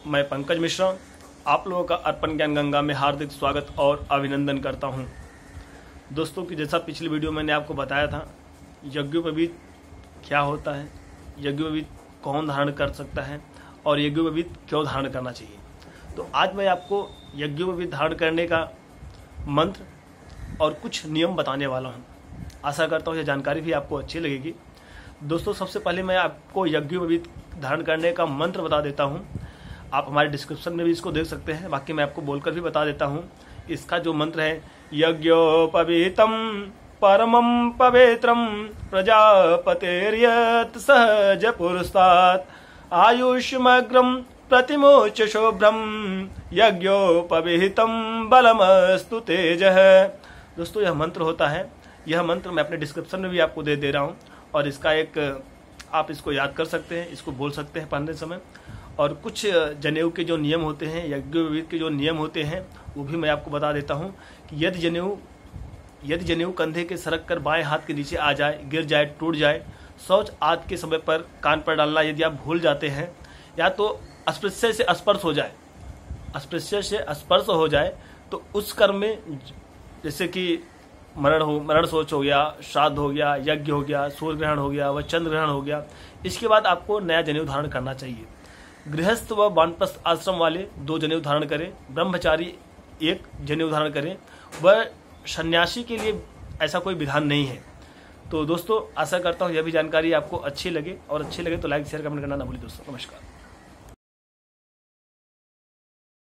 मैं पंकज मिश्रा आप लोगों का अर्पण ज्ञान गंगा में हार्दिक स्वागत और अभिनंदन करता हूं। दोस्तों की जैसा पिछली वीडियो मैंने आपको बताया था, यज्ञोपवीत क्या होता है, यज्ञोपवीत कौन धारण कर सकता है और यज्ञोपवीत क्यों धारण करना चाहिए। तो आज मैं आपको यज्ञोपवीत धारण करने का मंत्र और कुछ नियम बताने वाला हूं। आशा करता हूं यह जानकारी भी आपको अच्छी लगेगी। दोस्तों सबसे पहले मैं आपको यज्ञोपवीत धारण करने का मंत्र बता देता हूं। आप हमारे डिस्क्रिप्शन में भी इसको देख सकते हैं, बाकी मैं आपको बोलकर भी बता देता हूं। इसका जो मंत्र है, यज्ञोपवीतम परमं पवित्रं प्रजापतेर्यत् सहज पुरस्तात् आयुष्मग्रं प्रतिमोच शोभ्रं यज्ञोपवीतम बलमस्तु तेजः। दोस्तों यह मंत्र होता है, यह मंत्र मैं अपने डिस्क्रिप्शन में भी आपको दे रहा हूं और इसका एक आप इसको याद कर सकते हैं, इसको बोल सकते हैं पढ़ने समय। और कुछ जनेऊ के जो नियम होते हैं, यज्ञोपवीत के जो नियम होते हैं वो भी मैं आपको बता देता हूं कि यदि जनेऊ कंधे के सरक कर बाएं हाथ के नीचे आ जाए, गिर जाए, टूट जाए, शौच आदि के समय पर कान पर डालना यदि आप भूल जाते हैं, या तो अस्पृश्य से स्पर्श हो जाए, तो उस कर्म में जैसे कि मरण शौच हो गया, श्राद्ध हो गया, यज्ञ हो गया, सूर्य ग्रहण हो गया व चंद्र ग्रहण हो गया, इसके बाद आपको नया जनेऊ धारण करना चाहिए। गृहस्थ व वानप्रस्थ आश्रम वाले 2 जनेऊ धारण करें, ब्रह्मचारी 1 जनेऊ धारण करें, वह सन्यासी के लिए ऐसा कोई विधान नहीं है। तो दोस्तों आशा करता हूँ यह भी जानकारी आपको अच्छी लगे, और अच्छी लगे तो लाइक शेयर कमेंट करना ना भूलिए। दोस्तों नमस्कार।